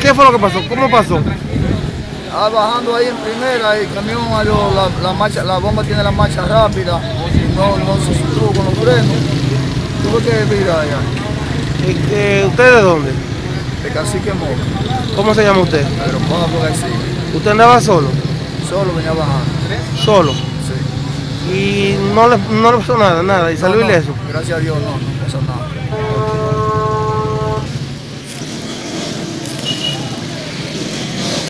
qué fue lo que pasó? ¿Cómo pasó? Bajando ahí en primera, el camión, la bomba tiene la marcha rápida, y no se sostuvo con los frenos. Tuve que virar allá. ¿Usted de dónde? De Cacique Mora. ¿Cómo se llama usted? Pedro Pablo García. ¿Usted andaba solo? Solo venía bajando. ¿Solo? Sí. ¿Y no le pasó nada, y salió ileso? Gracias a Dios no pasó nada.